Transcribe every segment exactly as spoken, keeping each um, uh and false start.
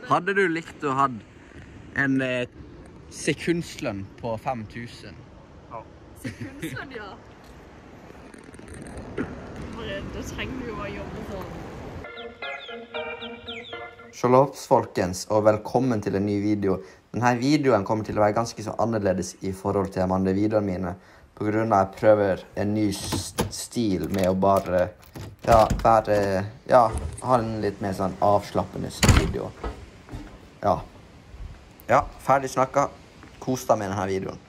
Hadde du likt å ha en eh, sekundslønn på fem tusen? Ja. Sekundslønn, ja. Bare, da trenger du jo å jobbe sånn. Shallops, folkens, og velkommen til en ny video. Denne videoen kommer til å være ganske så annerledes i forhold til de andre videoene mine, på grunn av at jeg prøver en ny stil med å bare, ja, være, ja, ha en litt mer sånn avslappende video. Ja. Ja, ferdig snakket. Kos deg med denne videoen.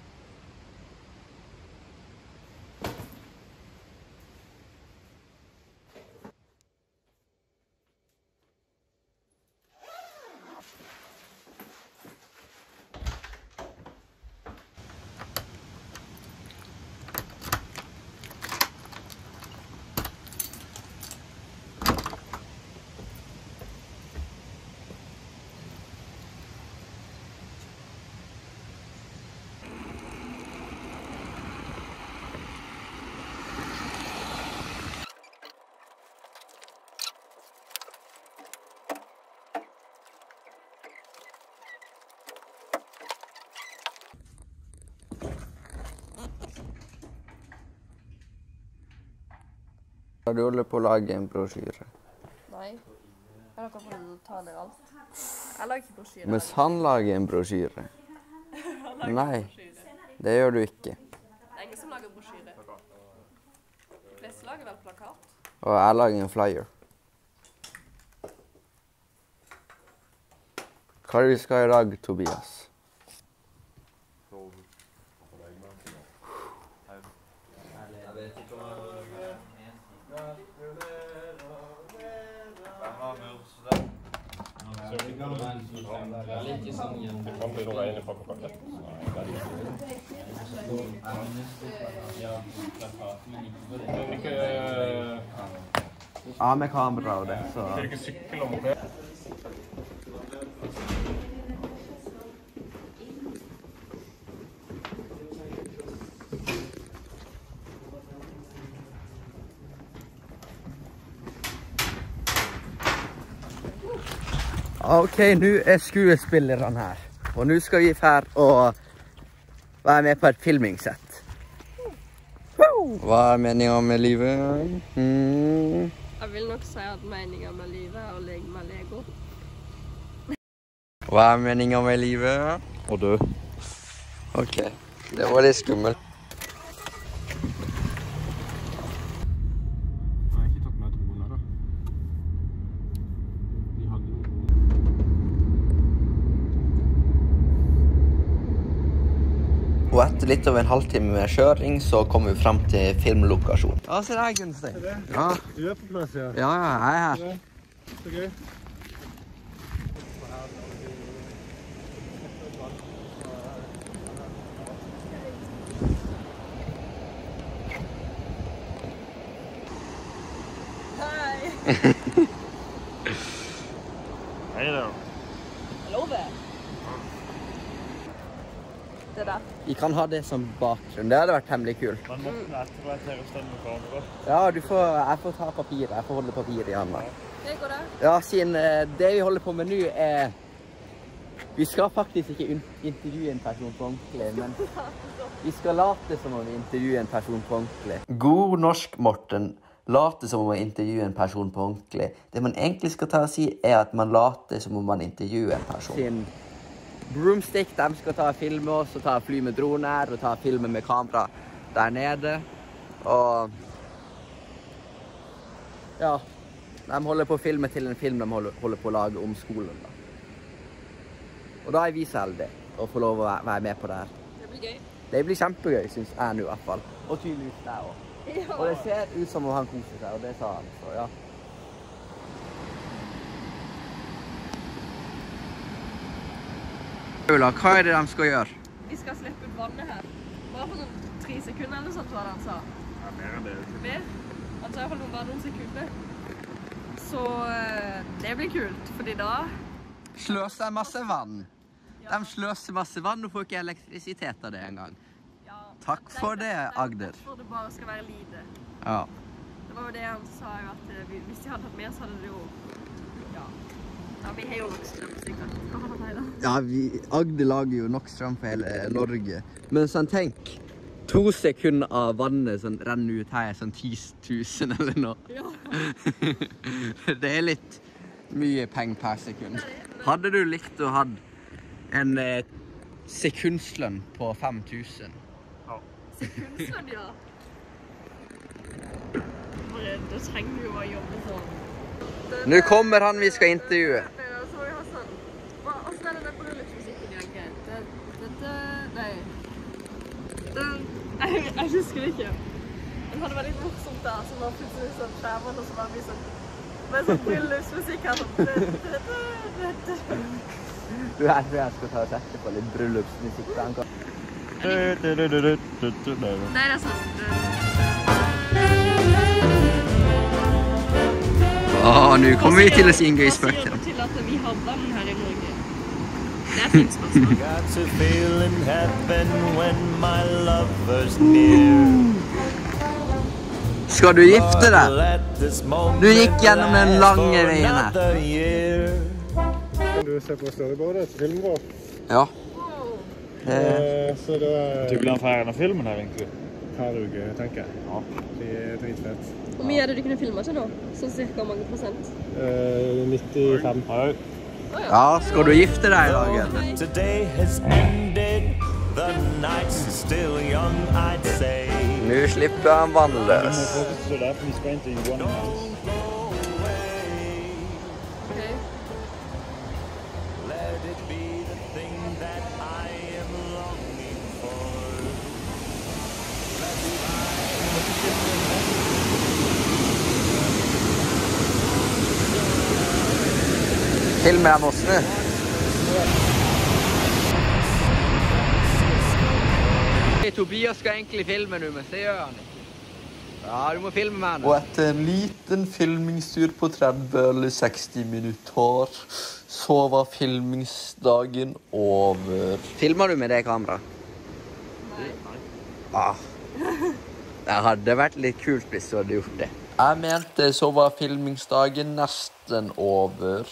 Har du holdt på å lage en brosjyre? Nei. Jeg har dere fått ta deg alt. Jeg lager ikke brosjyre. Mens han lager en brosjyre? Nei, det gjør du ikke. Det er ingen som lager brosjyre. De fleste lager vel plakat. Og jeg lager en flyer. Hva er det vi skal i dag, Tobias? Ja, med kamera og det, så... Det er ikke sykkel om det. Ok, nå er skuespillerne her, og nå skal vi her og være med på et filmingssett. Hva er meningen med livet? Mm. Jeg vil nok si at meningen med livet er å leke med Lego. Hva er meningen med livet? Å dø. Ok, det var litt skummelt. Og etter litt over en halvtime med kjøring, så kommer vi frem til filmlokasjonen. Ja, se der, Gunnstein. Ja. Du er på plass, ja? Ja, ja, jeg er her. Så gøy. Hei! Hei da. Hallo, det. Det der. Vi kan ha det som bakgrunn. Det hadde vært hemmelig kult. Men Morten, etterpå jeg til å stemme med kamera. Ja, du får, jeg får ta papiret. Jeg får holde papiret i hånda. Det går det. Ja, siden eh, det vi holder på med nå er... Vi skal faktisk ikke in- intervjue en person på ordentlig, men vi skal late som om vi intervjuer en person på ordentlig. God norsk, Morten. Late som om man intervjuer en person på ordentlig. Det man egentlig skal ta og si er at man later som om man intervjuer en person. Siden Broomstick, de skal ta og filme oss, og ta og fly med droner, og ta og filme med kamera der nede. Og... Ja, de holder på å filme til en film de holder, holder på å lage om skolen, da. Og da er vi så heldige å få lov å være med på det her. Det blir gøy. Det blir kjempegøy, synes jeg nå i hvert fall. Og tydeligvis deg også. Ja. Og det ser ut som om han koser seg, og det sa han, så ja. Ulla, hva er det de skal gjøre? Vi skal slippe ut vannet her. Bare for sånn tre sekunder eller sånt, hva han sa. Ja, mer enn det. Mer? Han sa i hvert fall bare noen sekunder. Så eh, det blir kult, fordi da... Sløser masse vann. De sløser masse vann og får ikke elektrisitet av det engang. Ja. Takk for det, Agder. Jeg tror det bare skal være lite. Ja. Det var jo det han sa jo, at eh, hvis de hadde hatt mer, så hadde det jo... Ja. Ja, vi har jo nok strøm, sikkert. Ja, vi, Agder lager jo nok strøm for hele Norge. Men sånn, tenk, to sekunder av vannet som renner ut her, sånn ti tusen eller noe. Ja. Det er litt mye penger per sekund. Hadde du likt å ha en eh, sekundslønn på fem tusen? Ja. Sekundslønn, ja. Bare, da trenger vi jo å jobbe sånn. Nå kommer han vi skal intervjue. Så vi har sånn, hvordan er det den bryllupsmusikken egentlig? Det, dette, nei. Den, jeg, jeg husker det ikke. Den hadde vært litt morsomt da, som var plutselig sånn skjærvann, og så var vi sånn, med sånn bryllupsmusikk her, sånn. Du, jeg tror jeg skal ta og sette på litt bryllupsmusikk. Nei, det er sånn. Åh, nå kommer vi til å si en gøy spøk til dem. Hva sier du til at vi har vann her i Norge? Det er fint spørsmål. Got to feel in heaven when my lover's near. Skal du gifte deg? Du gikk gjennom den lange veien her. Kan du se på storyboardet til filmen vår? Ja. Eh, så det er... Du blir ferdig av filmen her, egentlig? Haruge, tenker jeg. Ja. Det er dritfett. Hvor mye er det du kunne filme til nå? Sånn cirka mange prosent? Eh, nittifem. Hei. Ja, skal du gifte deg i dag, eller? Today has ended, the night's still young, I'd say. Nå slipper han vannløs. Så det er for vi skal intervjue han. Okay. Let it be the thing that I am longing for. Filmer jeg oss nå? Tobias skal egentlig filme nå, men det gjør han ikke. Ja, du må filme med han. Og etter en liten filmingstur på tretti eller seksti minutter, så var filmingsdagen over. Filmer du med det kamera? Nei. Ah. Det hadde vært litt kult hvis du hadde gjort det. Jeg mente så var filmingsdagen nesten over.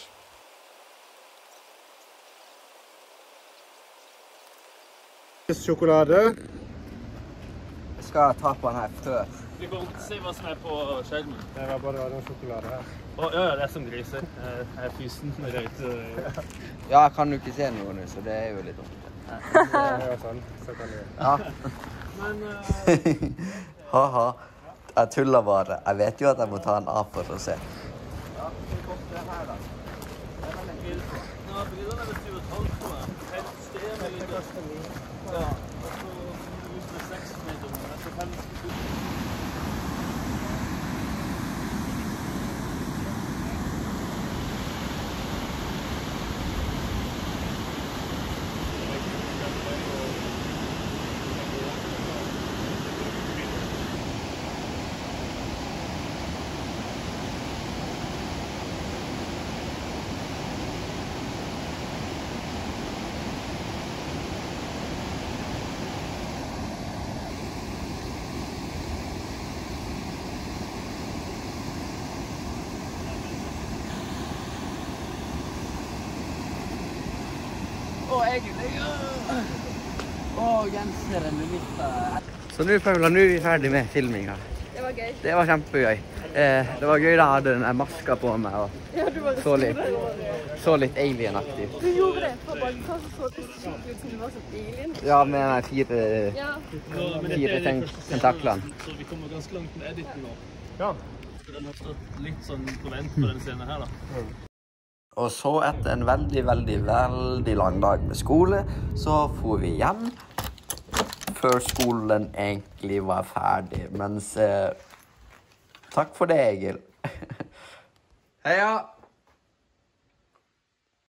Sjokolade. Jeg skal ta på den her før. Vi kan se hva som er på skjermen. Det var bare noen sjokolade her. Å, ja, det er som griser. Jeg er fysen. Røyt. Ja, jeg kan jo ikke se noe nå, så det er jo litt dumt. Ja, sånn. Så kan du... Ja. Men... Uh... Haha, jeg tuller bare. Jeg vet jo at jeg må ta en A for å se. Ja, det koster den her da. Det er veldig kult. Nå, brillene er syv og et halvt på meg. Helt sted med litt. Ja, og så ut med seks meter. Jeg skal fem skutt. Å, egentlig. Å, genseren, du mistet. Så nå, Paula, nå er vi ferdig med filminga. Det var gøy. Det var kjempegøy. Eh, det var gøy da jeg hadde den der maska på meg og Ja, du var så litt, så litt alien-aktig. Du gjorde det. Fra bakken så så det skikkelig ut som du var sånn alien. Ja, med den der fire, Ja. fire ten tentaklene. Så vi kommer ganske langt med editen nå. Ja. Den har stått litt sånn på vent på den scenen her da. Og så etter en veldig, veldig, veldig lang dag med skole, så får vi hjem før skolen egentlig var ferdig. Mens, eh, takk for det, Egil. Heia!